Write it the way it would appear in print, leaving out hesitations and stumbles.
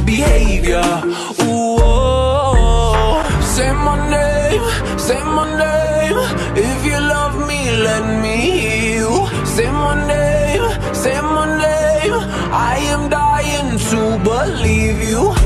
behavior. Ooh, oh. Say my name, say my name. If you love me, let me hear you. Say my name, say my name. I am dying to believe you.